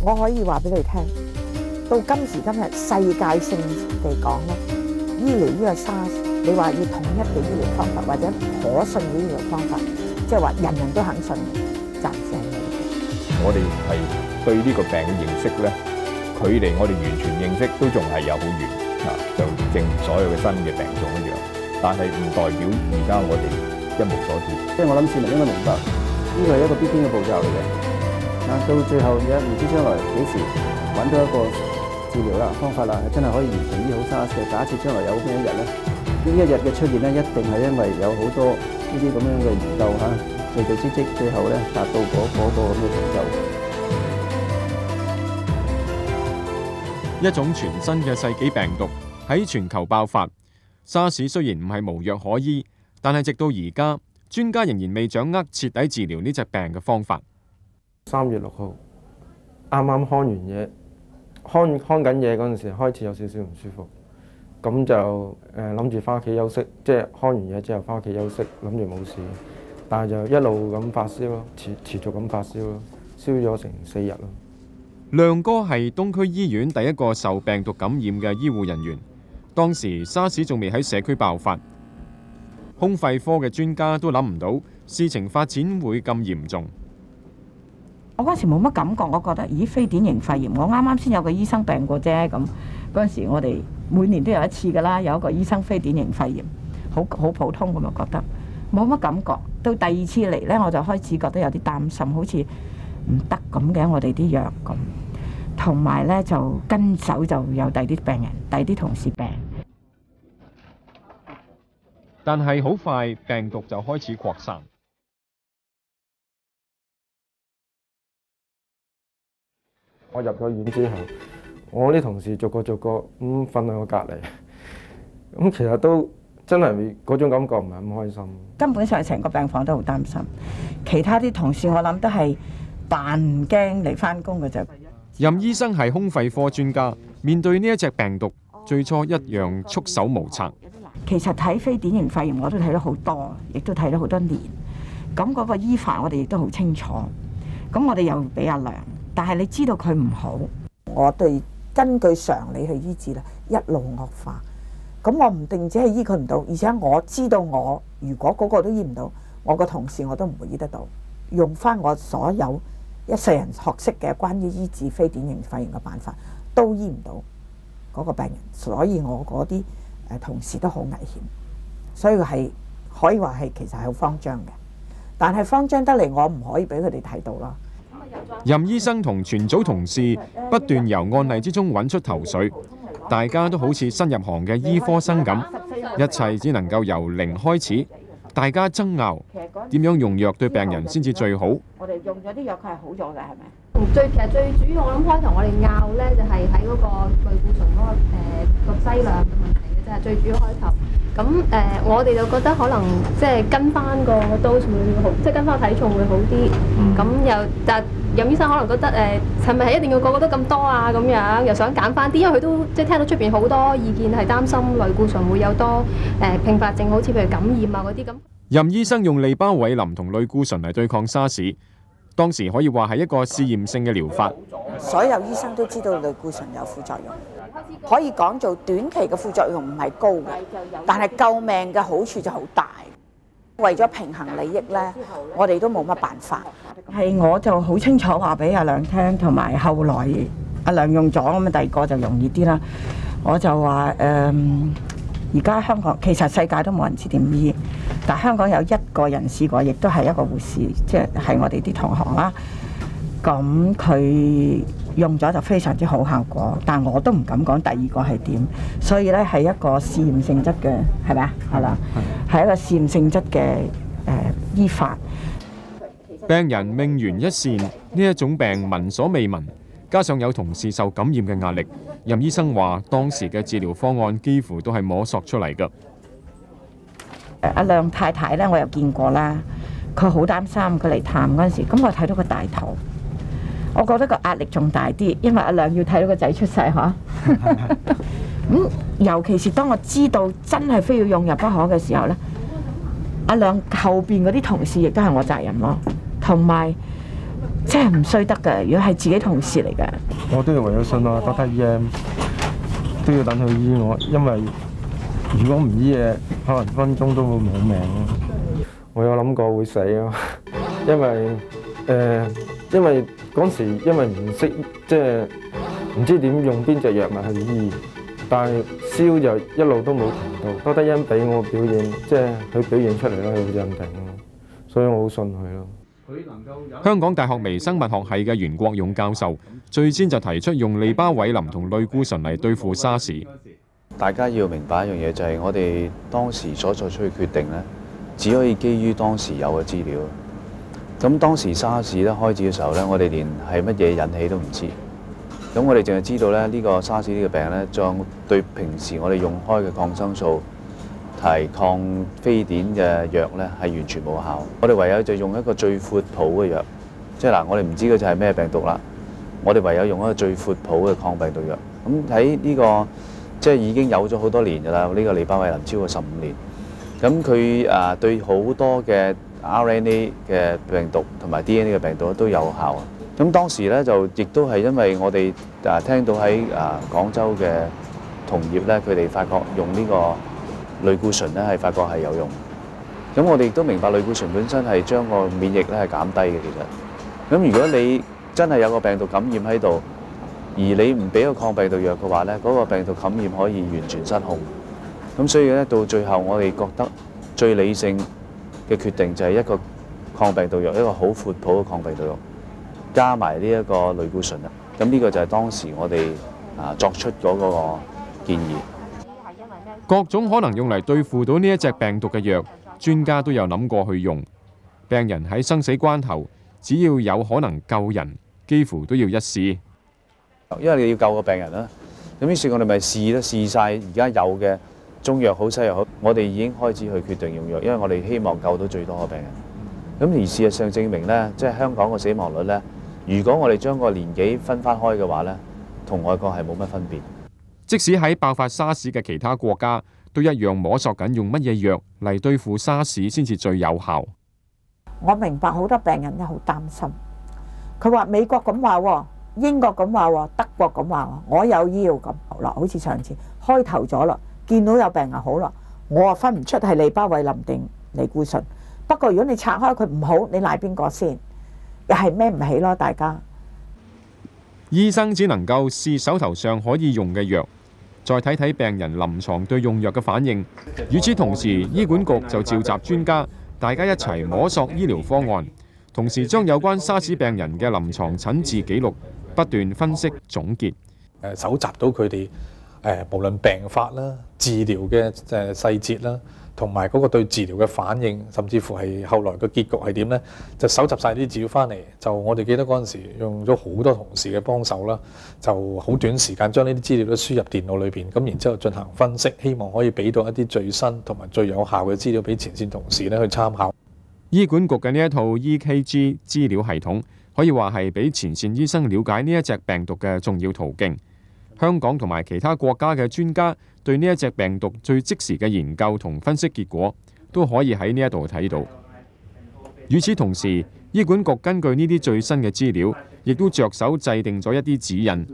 我可以話俾你聽，到今時今日世界性地講咧，醫療呢個 SARS， 你話要統一嘅醫療方法或者可信嘅醫療方法，即係話人人都肯信嘅，暫時係冇。 我哋係對呢個病嘅認識咧，距離我哋完全認識都仲係有好遠啊！就正所有嘅新嘅病種一樣，但係唔代表而家我哋一無所知。 即係我諗市民應該明白，呢個係一個必經嘅步驟嚟嘅。到最後唔知將來幾時揾到一個治療啦、方法啦，真係可以完全醫好 SARS 嘅。假設將來有咩一日咧，呢一日嘅出現咧，一定係因為有好多呢啲咁樣嘅研究嚇，聚聚積積，最後咧達到嗰個咁嘅成就。 一種全新嘅世紀病毒喺全球爆發。沙士雖然唔係無藥可醫，但係直到而家，專家仍然未掌握徹底治療呢隻病嘅方法。 3月6號啱啱看完嘢，看緊嘢嗰陣時開始有少少唔舒服，咁就諗住翻屋企休息，即係看完嘢之後翻屋企休息，諗住冇事，但係就一路咁發燒咯，持續咁發燒咯，燒咗成4日咯。 亮哥係東區醫院第一個受病毒感染嘅醫護人員，當時沙士仲未喺社區爆發，胸肺科嘅專家都諗唔到事情發展會咁嚴重。 我嗰時冇乜感覺，我覺得咦，非典型肺炎，我啱啱先有個醫生病過啫。咁嗰陣時我哋每年都有一次㗎啦，有一個醫生非典型肺炎，好普通咁啊，覺得冇乜感覺。到第二次嚟呢，我就開始覺得有啲擔心，好似唔得咁嘅，我哋啲藥咁，同埋呢就跟手就有第啲病人、第啲同事病。 但係好快病毒就開始擴散。 我入咗院之後，我啲同事逐個咁瞓喺我隔離，咁其實都真係嗰種感覺唔係咁開心。 根本上成個病房都好擔心，其他啲同事我諗都係扮唔驚嚟返工嘅啫。 任醫生係胸肺科專家，面對呢一隻病毒，最初一樣束手無策。 其實睇非典型肺炎我都睇咗好多，亦都睇咗好多年。咁嗰個醫法我哋亦都好清楚。咁我哋又俾阿梁。但係你知道佢唔好，我哋根據常理去醫治啦，一路惡化。咁我唔定只係醫佢唔到，而且我知道我如果嗰個都醫唔到，我個同事我都唔會醫得到。用翻我所有一世人學識嘅關於醫治非典型肺炎嘅辦法，都醫唔到嗰個病人，所以我嗰啲同事都好危險。所以係可以話係其實係好慌張嘅，但係慌張得嚟，我唔可以俾佢哋睇到啦。 任醫生同全組同事不斷由案例之中揾出頭緒，大家都好似新入行嘅醫科生咁，一切只能夠由零開始，大家爭拗點樣用藥對病人先至最好。 我哋用咗啲藥，佢係好咗嘅，係咪？ 其實最主要我諗開頭我哋拗咧，就係喺嗰個類固醇嗰個劑量嘅問題嘅啫，最主要開頭。咁我哋就覺得可能即係跟翻個 dose 會好，即係跟翻個體重會好啲。咁又但任醫生可能覺得係咪係一定要個個都咁多啊？咁樣又想揀翻啲，因為佢都即係聽到出邊好多意見係擔心類固醇會有多併發症，好似譬如感染啊嗰啲咁。 任醫生用利巴韋林同類固醇嚟對抗沙士，當時可以話係一個試驗性嘅療法。 所有醫生都知道類固醇有副作用。可以講做短期嘅副作用唔係高嘅，但係救命嘅好處就好大。為咗平衡利益呢，我哋都冇乜辦法。係我就好清楚話俾阿梁聽，同埋後來阿梁用咗咁啊，第二個就容易啲啦。我就話而家香港其實世界都冇人知點醫，但香港有一個人試過，亦都係一個護士，即係我哋啲同行啦。咁佢用咗就非常之好效果，但我都唔敢講第二個係點，所以咧係一個試驗性質嘅，係咪啊？係啦，係一個試驗性質嘅醫法。 病人命懸一線，呢一種病聞所未聞，加上有同事受感染嘅壓力，任醫生話當時嘅治療方案幾乎都係摸索出嚟㗎。 阿亮太太咧，我又見過啦，佢好擔心，佢嚟探嗰陣時，咁我睇到個大頭。我覺得個壓力仲大啲，因為阿亮要睇到個仔出世嚇。尤其是當我知道真係非要用入不可嘅時候咧，阿亮後邊嗰啲同事亦都係我責任咯。同埋真係唔衰得㗎。如果係自己同事嚟嘅， 我都要為咗信啊，Dr. EM 都要等佢醫我，因為如果唔醫嘅，可能分鐘都會冇命咯。我有諗過會死咯，因為嗰時因為唔識，即係唔知點用邊隻藥物去醫，但係燒就一路都冇停到。Dr. EM俾我表現，即係佢表現出嚟咧，佢會鎮定咯，所以我好信佢咯。 香港大學微生物學系嘅袁國勇教授最先就提出用利巴韋林同類固醇嚟對付沙士。 大家要明白一樣嘢，就係我哋當時所作出嘅決定呢，只可以基於當時有嘅資料。咁當時沙士咧開始嘅時候呢，我哋連係乜嘢引起都唔知。咁我哋淨係知道咧，呢個沙士呢個病呢，將對平時我哋用開嘅抗生素係抗非典嘅藥咧，係完全冇效。我哋唯有就用一個最闊譜嘅藥，即係嗱，我哋唔知嗰隻係咩病毒啦。我哋唯有用一個最闊譜嘅抗病毒藥。咁喺呢個即係已經有咗好多年㗎啦。呢個利巴韋林超過15年。咁佢對好多嘅 RNA 嘅病毒同埋 DNA 嘅病毒都有效。咁當時咧就亦都係因為我哋聽到喺廣州嘅同業咧，佢哋發覺用呢個類固醇咧係發覺係有用。咁我哋亦都明白類固醇本身係將個免疫力係減低嘅。其實，咁如果你真係有個病毒感染喺度，而你唔俾個抗病毒藥嘅話咧，嗰個病毒感染可以完全失控。咁所以咧，到最後我哋覺得最理性嘅決定就係一個抗病毒藥，一個好闊譜嘅抗病毒藥，加埋呢一個類固醇啦。咁呢個就係當時我哋作出嗰個建議。 各種可能用嚟對付到呢一隻病毒嘅藥，專家都有諗過去用。病人喺生死關頭，只要有可能救人，幾乎都要一試。 因為你要救個病人啦，咁於是我哋咪試晒而家有嘅中藥好西藥好，我哋已經開始去決定用藥，因為我哋希望救到最多嘅病人。咁而事實上證明呢，即係香港嘅死亡率呢，如果我哋將個年紀分翻開嘅話呢，同外國係冇乜分別。 即使喺爆發沙士嘅其他國家，都一樣摸索緊用乜嘢藥嚟對付沙士先至最有效。 我明白好多病人都好擔心，佢話美國咁話喎，英國咁話喎，德國咁話喎，我有要咁好啦，好似上次開頭咗啦，見到有病人好啦，我啊分唔出係利巴韋林定類固醇。不過如果你拆開佢唔好，你賴邊個先？又係孭唔起咯，大家。 醫生只能夠試手頭上可以用嘅藥，再睇睇病人臨床對用藥嘅反應。與此同時，醫管局就召集專家，大家一齊摸索醫療方案，同時將有關沙士病人嘅臨床診治記錄不斷分析總結。 搜集到佢哋無論病發啦、治療嘅細節啦，同埋嗰個對治療嘅反應，甚至乎係後來嘅結局係點呢？就搜集晒啲資料翻嚟。就我哋記得嗰陣時用咗好多同事嘅幫手啦，就好短時間將呢啲資料都輸入電腦裏邊，咁然之後進行分析，希望可以俾到一啲最新同埋最有效嘅資料俾前線同事咧去參考。 醫管局嘅呢一套 EKG 資料系統，可以話係俾前線醫生了解呢一隻病毒嘅重要途徑。香港同埋其他國家嘅專家對呢一隻病毒最即時嘅研究同分析結果，都可以喺呢一度睇到。與此同時，醫管局根據呢啲最新嘅資料，亦都着手制定咗一啲指引。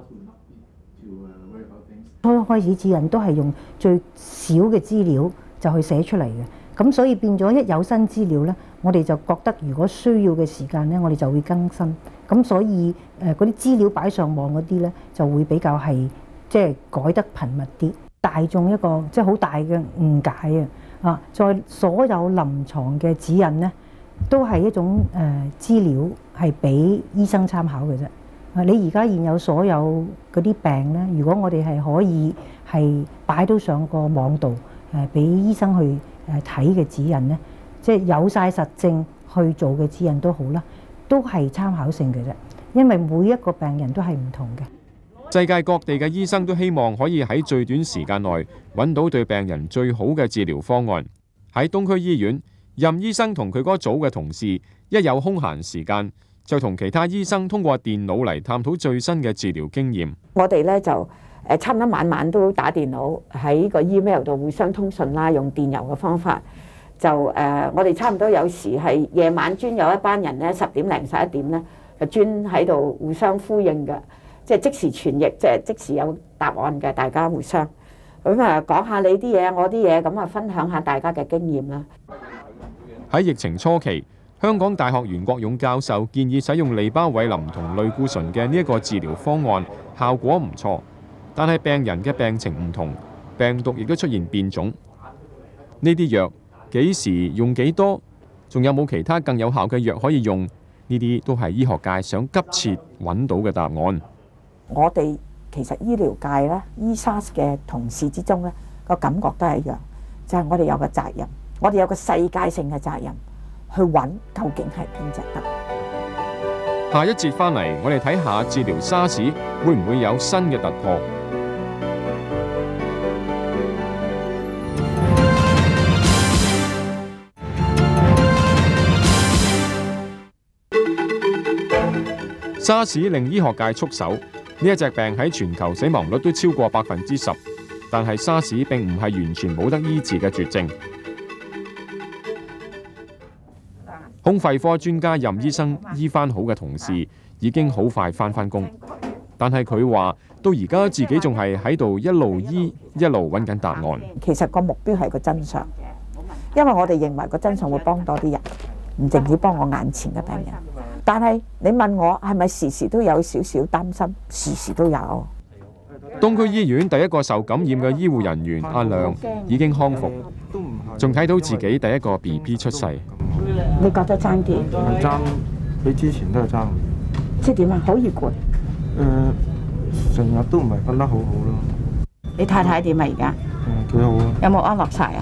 開始指引都係用最少嘅資料就去寫出嚟嘅，咁所以變咗一有新資料呢，我哋就覺得如果需要嘅時間呢，我哋就會更新。咁所以嗰啲資料擺上網嗰啲呢，就會比較係即係改得頻密啲。大眾一個即係好大嘅誤解啊！在所有臨床嘅指引呢，都係一種資料係俾醫生參考嘅啫。你而家現有所有嗰啲病呢，如果我哋係可以係擺到上個網度俾醫生去睇嘅指引呢，即係有晒實證去做嘅指引都好啦，都係參考性嘅啫。因為每一個病人都係唔同嘅。 世界各地嘅醫生都希望可以喺最短時間內揾到對病人最好嘅治療方案。喺東區醫院，任醫生同佢嗰組嘅同事一有空閒時間，就同其他醫生通過電腦嚟探討最新嘅治療經驗。 我哋咧就差唔多晚晚都打電腦喺個 email 度互相通訊啦，用電郵嘅方法就我哋差唔多有時係夜晚專有一班人咧10點零11點咧，就專喺度互相呼應嘅，即係即時傳譯，即係即時有答案嘅，大家互相咁講下你啲嘢，我啲嘢，咁分享下大家嘅經驗啦。 喺疫情初期，香港大學袁國勇教授建議使用利巴韋林同類固醇嘅呢一個治療方案，效果唔錯。但係病人嘅病情唔同，病毒亦都出現變種。呢啲藥幾時用幾多，仲有冇其他更有效嘅藥可以用？呢啲都係醫學界想急切揾到嘅答案。 我哋其實醫療界咧，醫 SARS 嘅同事之中咧，個感覺都係一樣，就係我哋有個責任，我哋有個世界性嘅責任去揾究竟係邊隻得。 下一節翻嚟，我哋睇下治療沙士會唔會有新嘅突破。沙士令醫學界束手，呢一隻病喺全球死亡率都超過10%，但係沙士並唔係完全冇得醫治嘅絕症。胸肺科專家任醫生醫翻好嘅同事已經好快返工，但係佢話到而家自己仲係喺度一路醫一路揾緊答案。 其實個目標係個真相，因為我哋認為個真相會幫多啲人，唔淨止幫我眼前嘅病人。但係你問我係咪時時都有少少擔心？時時都有。 東區醫院第一個受感染嘅醫護人員阿亮已經康復，仲睇到自己第一個 BB 出世。 你覺得爭啲？ 爭比之前都係爭。 即係點啊？好易攰。 成日都唔係瞓得好好咯。 你太太點啊？而家？ 幾好啊。 有冇安樂晒啊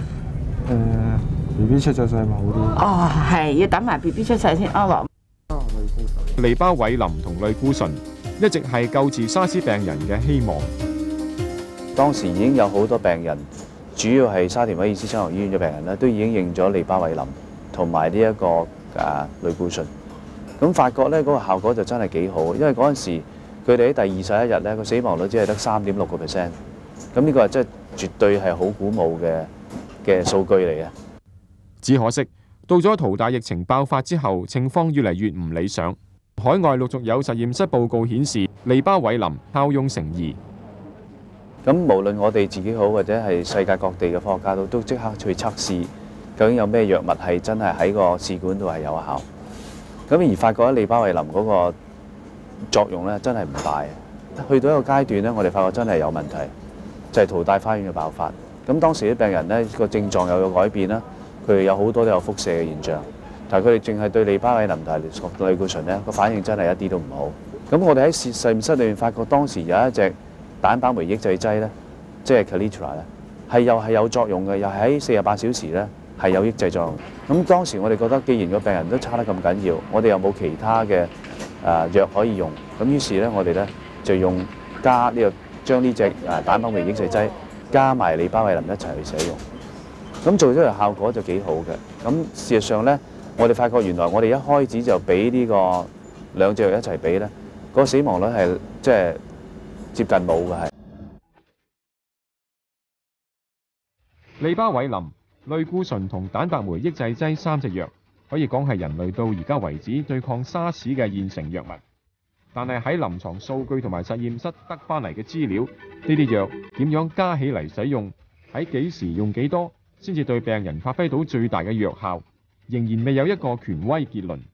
？BB 出咗世咪好啲。 哦，係要等埋 BB 出世先安樂。 利巴韋林同類固醇一直係救治沙士病人嘅希望。 當時已經有好多病人，主要係沙田威爾斯親王醫院嘅病人咧，都已經認咗利巴韋林同埋呢一個類固醇。咁發覺咧嗰個效果就真係幾好，因為嗰陣時佢哋喺第21日咧個死亡率只係得3.6%。咁呢個係真係絕對係好鼓舞嘅數據嚟嘅。 只可惜到咗淘大疫情爆發之後，情況越嚟越唔理想。海外陸續有實驗室報告顯示，利巴韋林效用成疑。 咁無論我哋自己好，或者係世界各地嘅科學家都即刻去測試，究竟有咩藥物係真係喺個試管度係有效。咁而發覺利巴韋林嗰個作用咧真係唔大。去到一個階段咧，我哋發覺真係有問題，就係淘大花園嘅爆發。咁當時啲病人咧個症狀有改變啦，佢哋有好多都有腹瀉嘅現象。但係佢哋淨係對利巴韋林同類固醇咧個反應真係一啲都唔好。咁我哋喺實驗室裏面發覺，當時有一隻蛋白酶抑制劑咧，即係 Kaletra 咧，又係有作用嘅，又係喺48小時咧係有抑制作用。咁當時我哋覺得，既然個病人都差得咁緊要，我哋又冇其他嘅藥可以用，咁於是咧我哋咧就用加呢個將呢隻蛋白酶抑制劑加埋利巴韋林一齊去使用。咁做出嚟效果就幾好嘅。咁事實上咧，我哋發覺原來我哋一開始就俾呢個兩隻藥一齊俾咧，嗰個死亡率係即係接近冇嘅係。 利巴韋林、類固醇同蛋白酶抑制劑3隻藥，可以講係人類到而家為止對抗沙士嘅現成藥物。但係喺臨床數據同埋實驗室得翻嚟嘅資料，呢啲藥點樣加起嚟使用，喺幾時用幾多，先至對病人發揮到最大嘅藥效，仍然未有一個權威結論。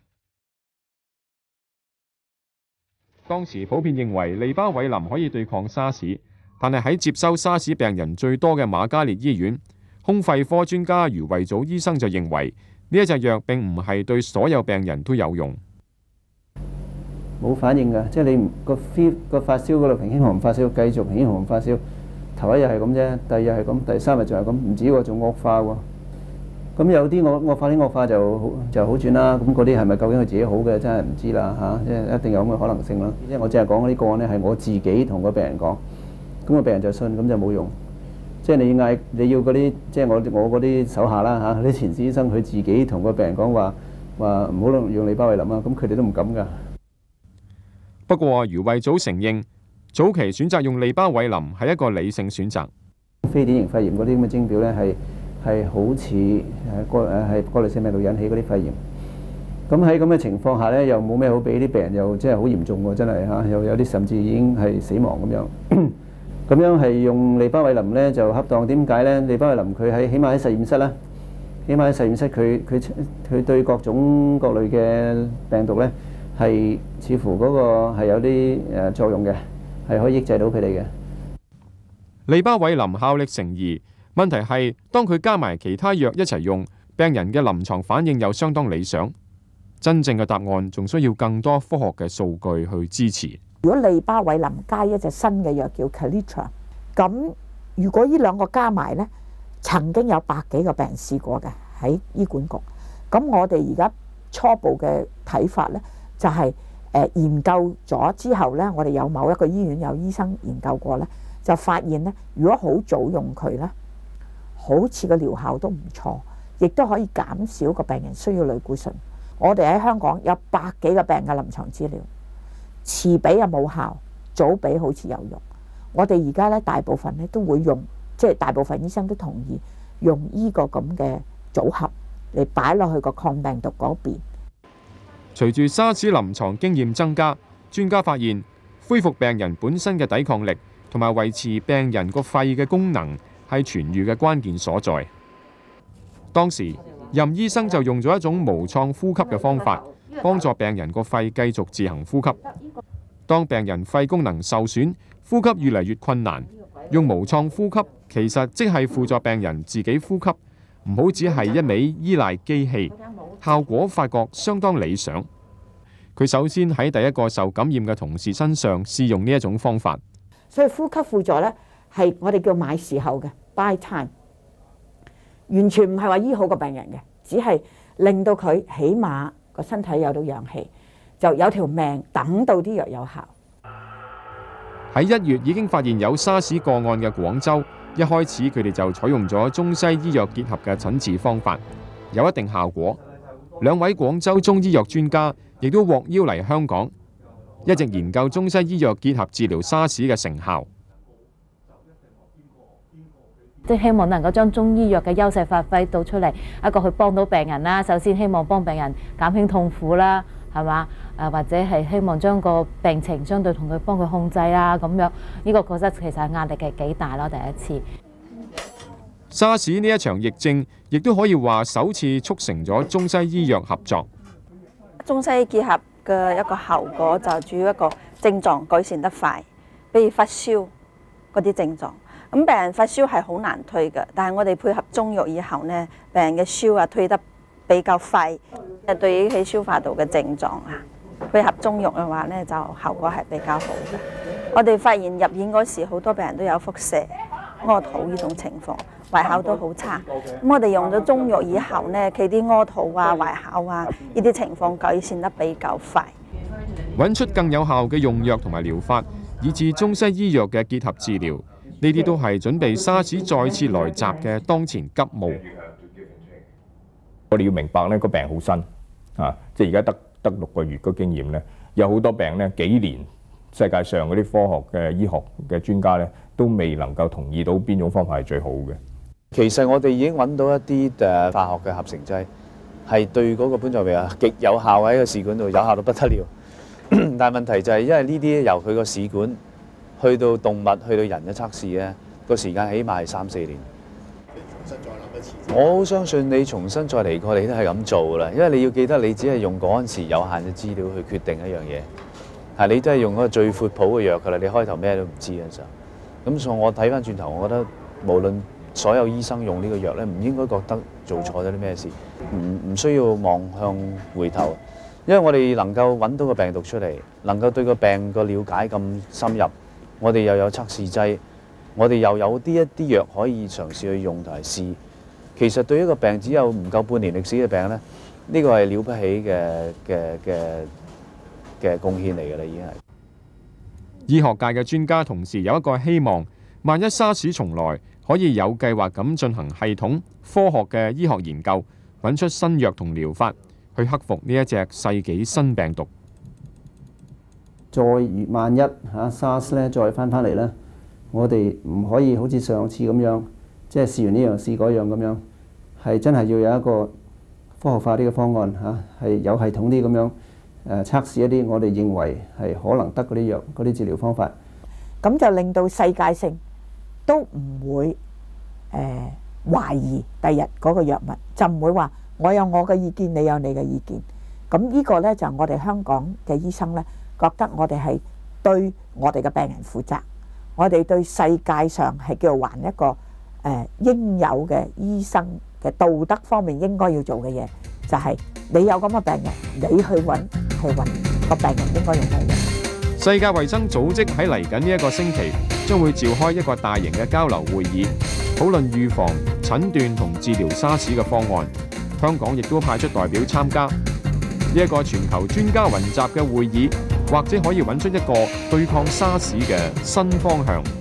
當時普遍認為利巴韋林可以對抗沙士，但係喺接收沙士病人最多嘅瑪嘉烈醫院，胸肺科專家余慧祖醫生就認為呢一隻藥並唔係對所有病人都有用。 冇反應㗎，即係你個發燒嗰度平輕寒發燒，繼續平輕寒發燒，頭一日係咁啫，第二日係咁，第三日就係咁，唔止喎，仲惡化喎。咁有啲惡化就好轉啦。咁嗰啲係咪究竟佢自己好嘅，真係唔知啦嚇，即係一定有咁嘅可能性啦。因為我淨係講嗰啲個案咧，係我自己同個病人講，咁個病人就信，咁就冇用。即係你要嗰啲，即係我嗰啲手下啦嚇，啲前線醫生佢自己同個病人講話唔好用利巴韋林啊，咁佢哋都唔敢㗎。 不過余慧祖承認，早期選擇用利巴韋林係一個理性選擇。 非典型肺炎嗰啲咁嘅徵表咧， 係好似係過濾性病毒引起嗰啲肺炎。咁喺咁嘅情況下咧，又冇咩好俾啲病人，又真係好嚴重喎，真係嚇，又有啲甚至已經係死亡咁樣。咁樣係用利巴韋林咧就恰當，點解咧？利巴韋林佢喺起碼喺實驗室啦，起碼喺實驗室佢對各種各類嘅病毒咧係似乎嗰個係有啲作用嘅，係可以抑制到佢哋嘅。 利巴韋林效力成疑，問題係當佢加埋其他藥一齊用，病人嘅臨床反應又相當理想。真正嘅答案仲需要更多科學嘅數據去支持。 如果利巴韋林加一隻新嘅藥叫 Kaletra， 咁如果呢兩個加埋呢，曾經有100幾個病人試過嘅喺醫管局。咁我哋而家初步嘅睇法呢，就係研究咗之後呢，我哋有某一個醫院有醫生研究過呢，就發現呢，如果好早用佢呢，好似個療效都唔錯，亦都可以減少個病人需要類固醇。我哋喺香港有100幾個病嘅臨床資料，遲比又冇效，早比好似有用。我哋而家咧大部分咧都會用，即係大部分醫生都同意用呢個咁嘅組合嚟擺落去個抗病毒嗰邊。 隨住沙士臨床經驗增加，專家發現恢復病人本身嘅抵抗力同埋維持病人個肺嘅功能係痊癒嘅關鍵所在。當時任醫生就用咗一種無創呼吸嘅方法，幫助病人個肺繼續自行呼吸。當病人肺功能受損，呼吸越嚟越困難，用無創呼吸其實即係輔助病人自己呼吸，唔好只係一味依賴機器。效果發覺相當理想。佢首先喺第一個受感染嘅同事身上試用呢一種方法。 所以呼吸輔助呢，係我哋叫買時候嘅 buy time。完全唔係話醫好個病人嘅，只係令到佢起碼個身體有到氧氣，就有條命等到啲藥有效。 喺1月已經發現有沙士個案嘅廣州，一開始佢哋就採用咗中西醫藥結合嘅診治方法，有一定效果。2位廣州中醫藥專家亦都獲邀嚟香港，一直研究中西醫藥結合治療沙士嘅成效。 即係希望能夠將中醫藥嘅優勢發揮到出嚟，一個去幫到病人啦。首先希望幫病人減輕痛苦啦，係嘛？或者係希望將個病情相對同佢幫佢控制啦，咁樣呢個覺得其實壓力係幾大咯。第一次沙士呢一場疫症，亦都可以話首次促成咗中西醫藥合作。 中西醫結合嘅一個效果就主要一個症狀改善得快，比如發燒嗰啲症狀。咁病人發燒係好難退嘅，但係我哋配合中藥以後呢，病人嘅燒啊退得比較快。對於起消化道嘅症狀啊，配合中藥嘅話呢，就效果係比較好嘅。我哋發現入院嗰時好多病人都有腹瀉、屙肚呢種情況，胃口都好差。咁我哋用咗中藥以後呢，佢啲屙肚啊、胃口啊呢啲情況改善得比較快。 揾出更有效嘅用藥同埋療法，以至中西醫藥嘅結合治療。呢啲都係準備沙士再次來襲嘅當前急務。 我哋要明白呢個病好新啊，即係而家得6個月嘅經驗呢，有好多病呢幾年，世界上嗰啲科學嘅醫學嘅專家呢都未能夠同意到邊種方法係最好嘅。 其實我哋已經揾到一啲化學嘅合成劑，係對嗰個冠狀病毒極有效，喺個試管度有效到不得了。但係問題就係因為呢啲由佢個試管去到動物去到人嘅測試咧，個時間起碼係3-4年。我好相信你重新再嚟過，你都係咁做啦。因為你要記得，你只係用嗰陣時有限嘅資料去決定一樣嘢，係你都係用嗰個最闊譜嘅藥㗎啦。你開頭咩都唔知嘅時候，咁所以我睇翻轉頭，我覺得無論所有醫生用呢個藥咧，唔應該覺得做錯咗啲咩事，唔需要望向回頭，因為我哋能夠揾到個病毒出嚟，能夠對個病個了解咁深入，我哋又有測試劑，我哋又有一啲藥可以嘗試去用同埋試。其實對一個病只有唔夠半年歷史嘅病咧，呢個係了不起嘅貢獻嚟㗎啦，已經係。 醫學界嘅專家同時有一個希望，萬一沙士重來，可以有計劃咁進行系統科學嘅醫學研究，揾出新藥同療法，去克服呢一隻世紀新病毒。 再萬一SARS 咧再翻嚟咧，我哋唔可以好似上次咁樣，即係試完呢樣試嗰樣咁樣。 係真係要有一個科學化啲嘅方案嚇，係有系統啲咁樣測試一啲我哋認為係可能得嗰啲藥、嗰啲治療方法， 咁就令到世界性都唔會懷疑第日嗰個藥物，就唔會話我有我嘅意見，你有你嘅意見。咁呢個呢，就我哋香港嘅醫生呢，覺得我哋係對我哋嘅病人負責，我哋對世界上係叫做還一個應有嘅醫生嘅道德方面應該要做嘅嘢，就係你有咁嘅病人，你去揾個病人應該用咩藥。 世界衛生組織喺嚟緊呢一個星期將會召開一個大型嘅交流會議，討論預防、診斷同治療沙士嘅方案。香港亦都派出代表參加呢一個全球專家雲集嘅會議，或者可以揾出一個對抗沙士嘅新方向。